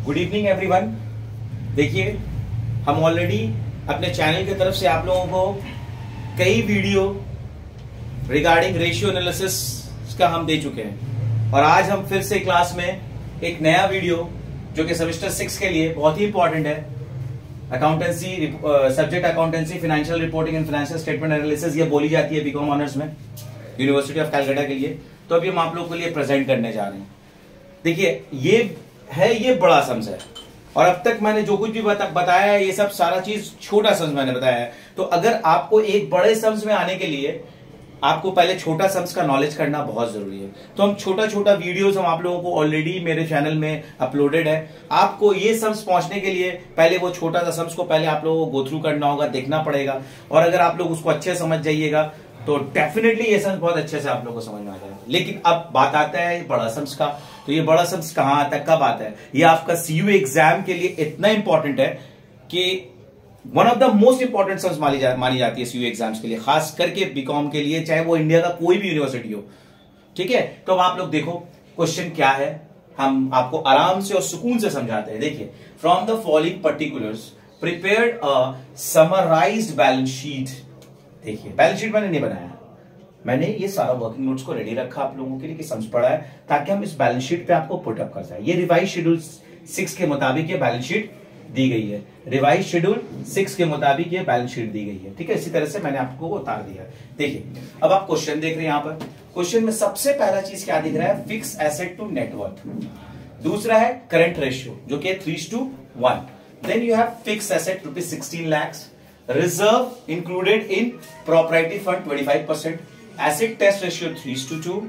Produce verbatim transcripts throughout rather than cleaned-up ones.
Good evening everyone. देखिए, हम already अपने चैनल की तरफ से आप लोगों को कई वीडियो रिगार्डिंग रेशियो एनालिसिस का हम दे चुके हैं और आज हम फिर से क्लास में एक नया वीडियो जो कि सेमेस्टर सिक्स के लिए बहुत ही इंपॉर्टेंट है, accountancy subject accountancy financial reporting and financial statement analysis, ये बोली जाती है बीकॉम ऑनर्स में यूनिवर्सिटी ऑफ कैलकाटा के लिए। तो अभी हम आप लोगों के लिए प्रेजेंट करने जा रहे हैं। देखिए, ये है ये बड़ा सम्स है और अब तक मैंने जो कुछ भी बता, बताया है ये सब सारा चीज छोटा सम्स मैंने बताया है। तो अगर आपको एक बड़े सम्स में आने के लिए आपको पहले छोटा सम्स का नॉलेज करना बहुत जरूरी है। तो हम छोटा छोटा वीडियोस हम आप लोगों को ऑलरेडी मेरे चैनल में अपलोडेड है। आपको ये सम्स पहुंचने के लिए पहले वो छोटा सा सम्स को पहले आप लोगों को गो थ्रू करना होगा, देखना पड़ेगा। और अगर आप लोग उसको अच्छे समझ जाइएगा तो डेफिनेटली ये सम्स बहुत अच्छे से आप लोग को समझ में आ जाएगा। लेकिन अब बात आता है बड़ा सम्स का। तो ये बड़ा सम्स कहां आता है, कब आता है? ये आपका सीयू एग्जाम के लिए इतना इंपॉर्टेंट है कि one of the most important sums मानी जा, मानी जाती है सीयू एग्जाम्स के लिए, खास करके बीकॉम के लिए, चाहे वो इंडिया का कोई भी यूनिवर्सिटी हो। ठीक है, तो अब आप लोग देखो क्वेश्चन क्या है, हम आपको आराम से और सुकून से समझाते हैं। देखिए, from the following particulars prepared a summarized balance sheet. देखिए, बैलेंस शीट मैंने नहीं बनाया, मैंने ये सारा वर्किंग नोट्स को रेडी रखा आप लोगों के लिए कि समझ पड़ा है, ताकि हम इस बैलेंस शीट पे आपको पुट अप कर जाए। ये रिवाइज शेड्यूल सिक्स के मुताबिक ये बैलेंस शीट दी गई है, रिवाइज शेड्यूल सिक्स के मुताबिक ये बैलेंस शीट दी गई है। ठीक है, इसी तरह से मैंने आपको वो उतार दिया। देखिए, अब आप क्वेश्चन देख रहे हैं। यहां पर क्वेश्चन में सबसे पहला चीज क्या दिख रहा है? Fix asset to net. दूसरा है करंट रेशियो जो कि three to one. Then you have fix asset rupees sixteen lakhs, reserve included in proprietary fund twenty five percent, acid test ratio three to two,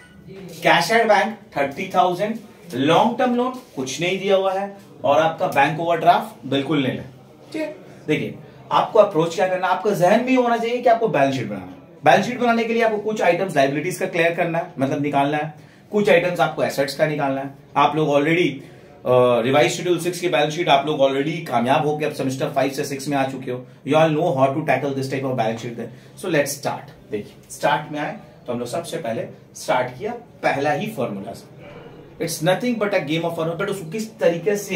cash at bank thirty thousand, long term loan कुछ नहीं दिया हुआ है और आपका bank overdraft बिल्कुल नहीं है। ठीक है, देखिए आपको अप्रोच क्या करना है, आपका जहन भी होना चाहिए कि आपको बैलेंस शीट बनाना है। बैलेंस शीट बनाने के लिए आपको कुछ आइटम्स लायबिलिटीज का क्लियर करना है, मतलब निकालना है, कुछ आइटम्स आपको एसेट्स का निकालना है। आप लोग ऑलरेडी रिवाइज शेड्यूल सिक्स की बैलेंस शीट आप लोग ऑलरेडी कामयाब होकर अब सेमेस्टर फाइव से सिक्स में आ चुके हो। You all know how to tackle this type of balance sheet. So let's start. देखिए, स्टार्ट में आए तो हम लोग सबसे पहले स्टार्ट किया पहला ही फॉर्मूला से। It's nothing but a game of formula, but उसको किस तरीके से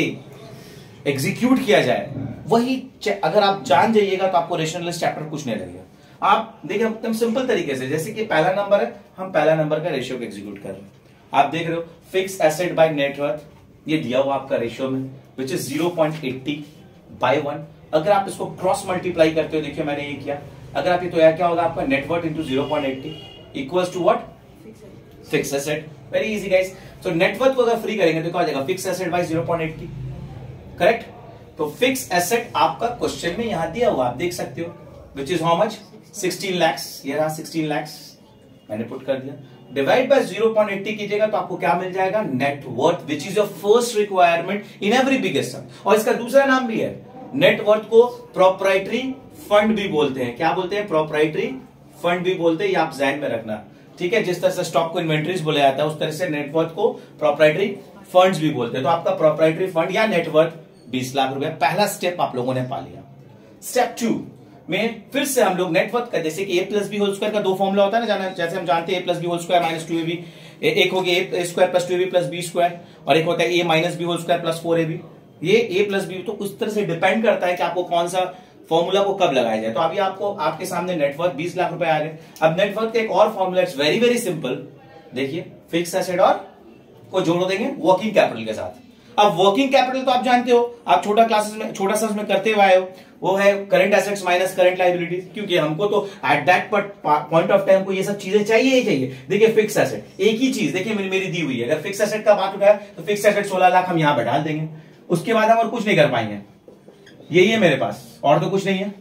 एग्जीक्यूट किया जाए वही अगर आप जान जाइएगा तो आपको रेशनलिस्ट चैप्टर कुछ नहीं लगेगा। आप देखिए एकदम सिंपल तरीके से, जैसे कि पहला नंबर है, हम पहला नंबर का रेशियो को एग्जीक्यूट कर रहे हैं। आप देख रहे हो फिक्स एसेट बाय नेटवर्थ, ये दिया हुआ आपका रेशियो में which is zero point eighty by one. अगर आप इसको क्रॉस मल्टीप्लाई करते हो, देखिए मैंने ये किया, अगर आप ये तो क्या होगा आपका net worth into zero point eighty equals to what? Fix asset. Very easy guys. तो नेटवर्थ को अगर फ्री करेंगे तो क्या हो जाएगा? Fix asset by zero point eighty. Correct. तो फिक्स एसेट आपका क्वेश्चन में यहां दिया हुआ आप देख सकते हो, which is how much? Sixteen lakhs. ये रहा सिक्सटीन लैक्स, मैंने पुट कर दिया। Divide by zero point eighty कीजिएगा तो आपको क्या मिल जाएगा? Net worth, which is your first requirement in every biggest sum. और इसका दूसरा नाम भी है, नेटवर्थ को प्रोप्राइटरी फंड भी बोलते हैं। क्या बोलते हैं? प्रोप्राइटरी फंड भी बोलते हैं, ये आप ध्यान में रखना। ठीक है, जिस तरह से स्टॉक को इन्वेंट्रीज बोला जाता है उस तरह से नेटवर्थ को प्रोप्राइटरी फंड्स भी बोलते हैं। तो आपका प्रोप्राइटरी फंड या नेटवर्थ बीस लाख रुपए, पहला स्टेप आप लोगों ने पा लिया। स्टेप टू में फिर से हम लोग नेटवर्थ का, जैसे कि A plus B whole square का दो फॉर्मूला होता है ना, जैसे हम जानते हैं A plus B whole square minus two A B, एक हो गया A square plus two A B plus B square, और एक होता है A minus B whole square plus four A B. ये ए प्लस बी तो उस तरह से डिपेंड करता है कि आपको कौन सा फॉर्मूला को कब लगाया जाए। तो अभी आपको आपके सामने नेटवर्थ बीस लाख रुपए आ गए। अब नेटवर्थ का एक और formula, it's very very simple. देखिए, फिक्स एसेट और को जोड़ देंगे वर्किंग कैपिटल के साथ। अब वर्किंग कैपिटल तो आप जानते हो, आप छोटा क्लासेस में छोटा सा में करते हुए आए हो, वो है current assets minus current liabilities, क्योंकि हमको तो at that point of time को ये सब चीजें चाहिए ही चाहिए। देखिए, फिक्स एसेट एक ही चीज, देखिए मेरी, मेरी दी हुई है, अगर फिक्स एसेट का बात उठाया तो फिक्स एसेट सोलह लाख हम यहां पर डाल देंगे, उसके बाद हम और कुछ नहीं कर पाएंगे। यही है मेरे पास, और तो कुछ नहीं है।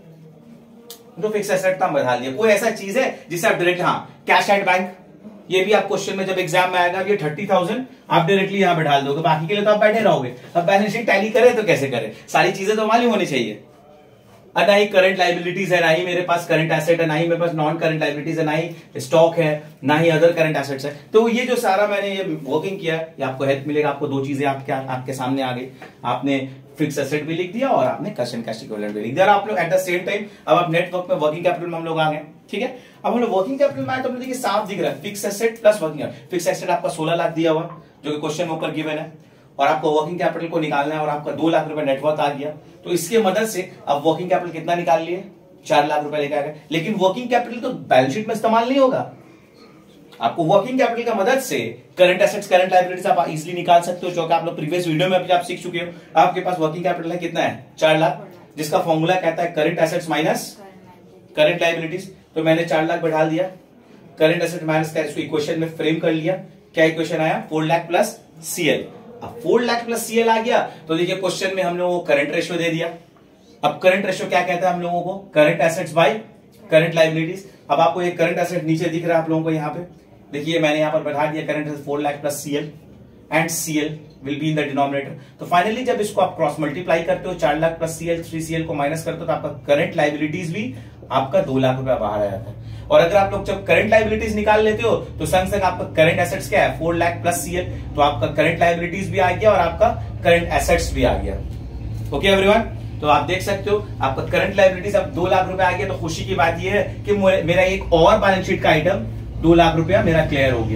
तो फिक्स एसेट का बढ़ा लिया। कोई ऐसा चीज है जिसे आप डायरेक्ट, हाँ कैश एट बैंक, ये भी आप क्वेश्चन में जब एग्जाम में आएगा, ये थर्टी थाउजेंड आप डायरेक्टली यहां पे डाल दोगे, बाकी के लिए तो आप बैठे रहोगे। अब बैलेंस शीट टैली करे तो कैसे करे, सारी चीजें तो मालूम होनी चाहिए। और ना ही करंट लायबिलिटीज है, ना ही मेरे पास करंट एसेट है, ना ही मेरे पास नॉन करंट लायबिलिटीज है, ना ही स्टॉक है, ना ही अदर करंट एसेट्स है। तो ये जो सारा मैंने ये वर्किंग किया, ये आपको हेल्प मिलेगा। आपको दो चीजें आपके आपके सामने आ गई, आपने फिक्स एसेट भी लिख दिया और आपने कैश एंड कैश इक्विवेलेंट भी लिख दिया। आप लोग एट द सेम टाइम अब आप नेटवर्क में वर्किंग कैपिटल में हम लोग आ गए। ठीक है, अब हम लोग वर्किंग कैपिटल में आए तो हम देखिए साफ दिख रहा है fix asset plus working. Fix asset आपका सोलह लाख दिया हुआ जो कि क्वेश्चन में ऊपर गिवन है, और आपको वर्किंग कैपिटल को निकालना है और आपका दो लाख रुपए नेटवर्थ आ गया, तो इसके मदद से आप वर्किंग कैपिटल कितना निकाल लिए, चार लाख रुपए लेकर आ गए। लेकिन वर्किंग कैपिटल तो बैलेंस शीट में इस्तेमाल नहीं होगा, आपको वर्किंग कैपिटल का मदद से करंट एसेट्स करंट लायबिलिटीज आप इजीली निकाल सकते हो, जो कि आप लोग प्रीवियस वीडियो में अभी आप सीख चुके हो। आपके पास वर्किंग कैपिटल है कितना है, चार लाख, जिसका फॉर्मूला कहता है current assets minus current liabilities. तो मैंने चार लाख बैठा दिया, करंट एसेट माइनस का इसको इक्वेशन में फ्रेम कर लिया। क्या इक्वेशन आया, फोर लाख प्लस सीएल। अब फोर लाख प्लस सीएल आ गया तो देखिए क्वेश्चन में हम लोगों को करंट रेशियो दे दिया। अब करंट रेशियो क्या कहता है हम लोगों को, current assets by current liabilities. अब आपको ये करंट एसेट नीचे दिख रहा है आप लोगों को, यहाँ पे देखिए मैंने यहाँ पर बैठा दिया current asset four lakh plus CL and CL will be in the denominator. तो फाइनली जब इसको आप क्रॉस मल्टीप्लाई करते हो, चार lakh plus CL three CL को माइनस करते हो, तो आपका करंट लायबिलिटीज भी आपका दो लाख रुपया बाहर आ जाता है। और अगर आप लोग जब करंट लायबिलिटीज निकाल लेते हो तो संग संग आपका करंट एसेट्स क्या है, फोर लाख प्लस सीएल, तो आपका करंट लायबिलिटीज भी आ गया और आपका करंट एसेट्स भी आ गया। ओके एवरीवन, तो आप देख सकते हो आपका करंट लायबिलिटीज अब दो लाख रुपए आ गया। तो खुशी की बात यह है कि मेरा एक और बैलेंस शीट का आइटम दो लाख रुपया मेरा क्लियर हो गया।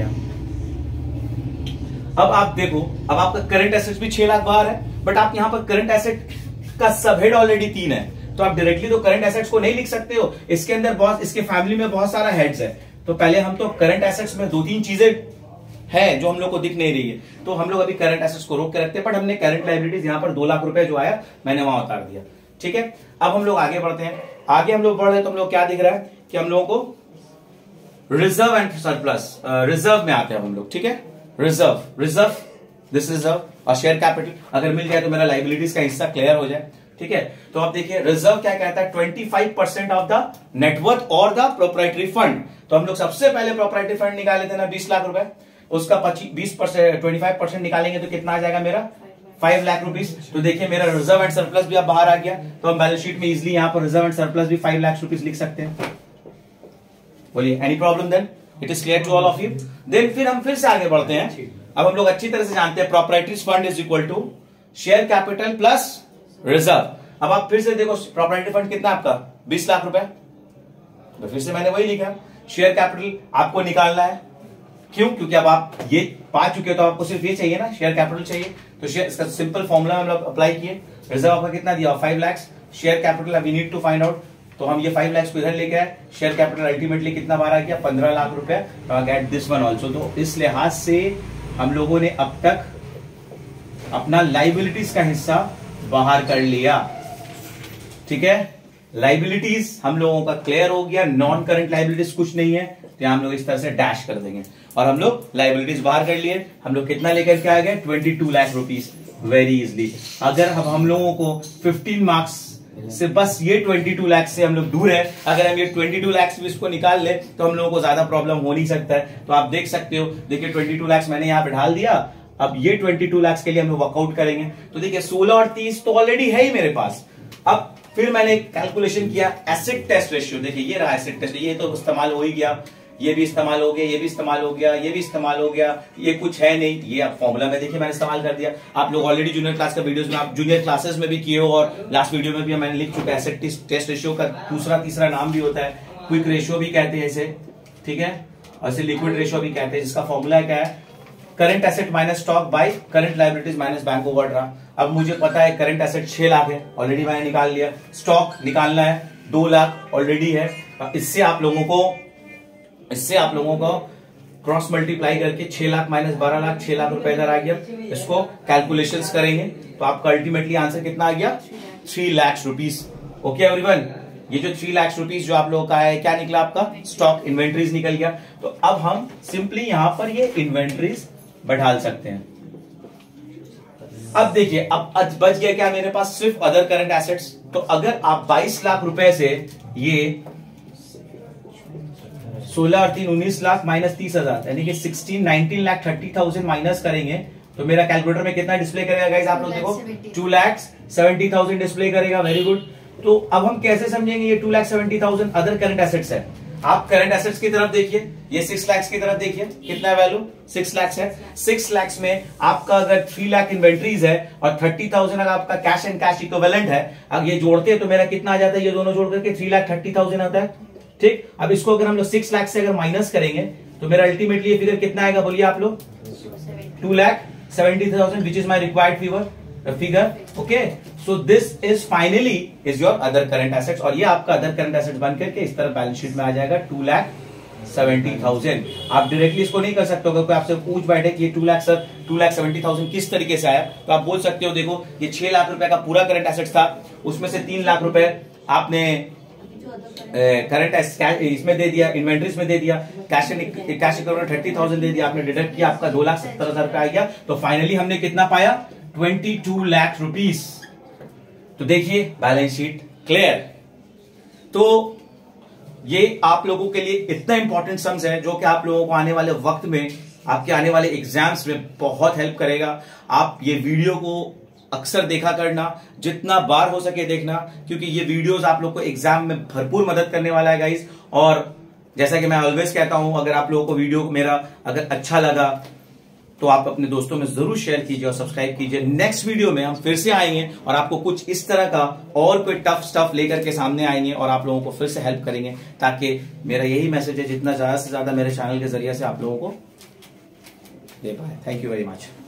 अब आप देखो, अब आपका करंट एसेट्स भी छह लाख बाहर है, बट आप यहां पर करंट एसेट का सब हेड ऑलरेडी तीन है, तो आप डायरेक्टली तो करंट एसेट्स को नहीं लिख सकते हो, इसके अंदर बहुत, इसके फैमिली में बहुत सारा हेड्स है। तो पहले हम तो करंट एसेट्स में दो तीन चीजें है जो हम लोग को दिख नहीं रही है, तो हम लोग अभी करंट एसेट्स को रोक के रखते हैं, बट हमने करंट लायबिलिटीज यहां पर दो लाख रुपए जो आया मैंने वहां उतार दिया। ठीक है, अब हम लोग आगे बढ़ते हैं। आगे हम लोग बढ़ रहे हैं तो हम लोग क्या दिख रहा है कि हम लोगों को रिजर्व एंड सरप्लस, रिजर्व में आते हैं हम लोग। ठीक है, रिजर्व, रिजर्व दिस रिजर्व और शेयर कैपिटल अगर मिल जाए तो मेरा लायबिलिटीज का हिस्सा क्लियर हो जाए। ठीक है, तो आप देखिए रिजर्व क्या कहता है, पच्चीस percent of the net worth the proprietary fund. तो हम लोग सबसे पहले प्रोप्राइटरी फंड निकाले थे ना बीस लाख रुपए, उसका बीस परसेंट ट्वेंटी फाइव परसेंट निकालेंगे तो कितना आ जाएगा मेरा, फाइव लाख रुपीज। तो देखिए मेरा रिजर्व एंड सरप्लस भी अब बाहर आ गया, तो हम बैलेंस शीट में इजिली यहाँ पर रिजर्व एंड सरप्लस भी फाइव लाख रुपीज लिख सकते हैं। बोलिए any problem then, it is clear to all of you. Then फिर हम फिर से आगे बढ़ते हैं। अब हम लोग अच्छी तरह से जानते हैं proprietaries fund is equal to share capital plus reserve. अब आप फिर से देखो प्रोप्राइटरी फंड कितना आपका, बीस लाख रुपए, तो फिर से मैंने वही लिखा, शेयर कैपिटल आपको निकालना है। क्यों, क्योंकि अब आप ये पा चुके हो तो आपको सिर्फ ये चाहिए ना, शेयर कैपिटल चाहिए। तो शेयर, इसका सिंपल फॉर्मूला हम लोग अप्लाई किए। रिजर्व आपका कितना दिया, five lakhs, share capital we need to find out, तो हम ये फाइव लैक्स को इधर लेके आए। शेयर कैपिटल अल्टीमेटली कितना बाहर आ गया, पंद्रह लाख रुपया। Get this one also. तो इस लिहाज से हम लोगों ने अब तक अपना लाइबिलिटीज का हिस्सा बाहर कर लिया। ठीक है, लाइबिलिटीज हम लोगों का क्लियर हो गया, नॉन करंट लाइबिलिटीज कुछ नहीं है, तो हम लोग इस तरह से डैश कर देंगे और हम लोग लाइबिलिटीज बाहर कर लिए। हम लोग कितना लेकर के आ गए, twenty two lakh rupees very easily. अगर हम हम लोगों को फिफ्टीन मार्क्स से बस ये बाईस लाख से हम लोग दूर है, अगर हम ये बाईस लाख से इसको निकाल ले तो हम लोगों को ज्यादा प्रॉब्लम हो नहीं सकता है। तो आप देख सकते हो, देखिए बाईस लाख मैंने यहाँ पे ढाल दिया। अब ये बाईस लाख के लिए हम लोग वर्कआउट करेंगे, तो देखिए सोलह और तीस तो ऑलरेडी है ही मेरे पास। अब फिर मैंने कैलकुलेशन किया एसिड टेस्ट रेशियो, देखिए ये रहा एसिड टेस्ट, ये तो इस्तेमाल हो ही गया, ये भी इस्तेमाल हो गया, ये भी इस्तेमाल हो गया, ये भी इस्तेमाल हो गया, ये कुछ है नहीं, ये आप फॉर्मूला में देखिए मैंने इस्तेमाल कर दिया। आप लोग ऑलरेडी जूनियर क्लास का वीडियोस में, आप जूनियर क्लासेस में भी किए हो और लास्ट वीडियो में भी मैंने लिख चुका है। एसिड टेस्ट रेशियो का दूसरा तीसरा नाम भी होता है, क्विक रेशियो भी कहते हैं इसे। ठीक है, और इसे लिक्विड रेशियो भी कहते हैं, जिसका फॉर्मूला क्या है, current asset minus stock by current liabilities minus bank overdraft. अब मुझे पता है करंट एसेट छह लाख है, ऑलरेडी मैंने निकाल लिया। स्टॉक निकालना है, दो लाख ऑलरेडी है। इससे आप लोगों को इससे आप लोगों को क्रॉस मल्टीप्लाई करके छह लाख माइनस बारह लाख, छह लाख रुपए इधर आ गया। इसको कैलकुलेशंस करेंगे तो आपका अल्टीमेटली आंसर कितना आ गया, three lakh rupees. Okay everyone, ये जो थ्री लाख रुपीज जो आप लोगों का है, क्या निकला आपका, स्टॉक इन्वेंट्रीज निकल गया। तो अब हम सिंपली यहां पर ये इन्वेंट्रीज बढ़ा सकते हैं। अब देखिए, अब बच गया क्या मेरे पास, सिर्फ अदर करंट एसेट्स। तो अगर आप बाईस लाख रुपए से ये सोलह और तीन उन्नीस लाख माइनस तीस हजार यानी कि sixteen nineteen lakh thirty thousand minus करेंगे तो मेरा कैलकुलेटर में कितना डिस्प्ले करेगा गाइस, आप लोग देखो, two lakh seventy thousand display करेगा। Very good. तो अब हम कैसे समझेंगे ये two lakh seventy thousand other current assets है। आप करंट एसेट्स की तरफ देखिए, ये सिक्स लैक्स की तरफ देखिए, कितना वैल्यू, सिक्स लैक्स है। सिक्स लैक्स में आपका अगर थ्री लाख इन्वेंट्रीज है और थर्टी थाउजेंड अगर आपका कैश एंड कैश इक्विवेलेंट है, अगर ये जोड़ते हैं तो मेरा कितना आ जाता है, ये दोनों जोड़ करके थ्री लाख थर्टी थाउजेंड आता है। ठीक, अब इसको अगर हम लोग सिक्स लाख से अगर माइनस करेंगे तो मेरा अल्टीमेटली ये फिगर कितना आएगा, बोलिए आप लोग, two lakh seventy thousand which is my required figure figure okay so this is finally is your other current assets और ये आपका other current assets बन करके इस तरह बैलेंस शीट में आ जाएगा टू लाख सेवेंटी थाउजेंड। आप डायरेक्टली इसको नहीं कर सकते हो, कोई आपसे पूछ बैठे कि ये two lakh sir two lakh seventy thousand किस तरीके से आया, तो आप बोल सकते हो देखो ये छह लाख रुपए का पूरा करंट एसेट्स था, उसमें से तीन लाख रुपए आपने करंट इसमें दे दिया, इन्वेंट्रीज में दे दिया, cash cash equivalent thirty thousand दे दिया, आपने डिडक्ट किया, आपका दो लाख सत्तर हजार रुपए आ गया। तो फाइनली हमने कितना पाया ट्वेंटी टू लाख रुपीस। तो देखिए बैलेंस शीट क्लियर। तो ये आप लोगों के लिए इतना इंपॉर्टेंट सम्स है जो कि आप लोगों को आने वाले वक्त में आपके आने वाले एग्जाम्स में बहुत हेल्प करेगा। आप ये वीडियो को अक्सर देखा करना, जितना बार हो सके देखना, क्योंकि ये वीडियोस आप लोग को एग्जाम में भरपूर मदद करने वाला है गाइस। और जैसा कि मैं ऑलवेज कहता हूं, अगर आप लोगों को वीडियो मेरा अगर अच्छा लगा तो आप अपने दोस्तों में जरूर शेयर कीजिए और सब्सक्राइब कीजिए। नेक्स्ट वीडियो में हम फिर से आएंगे और आपको कुछ इस तरह का और कोई टफ स्टफ लेकर के सामने आएंगे और आप लोगों को फिर से हेल्प करेंगे, ताकि मेरा यही मैसेज है जितना ज्यादा से ज्यादा मेरे चैनल के जरिए से आप लोगों को दे पाए। Thank you very much.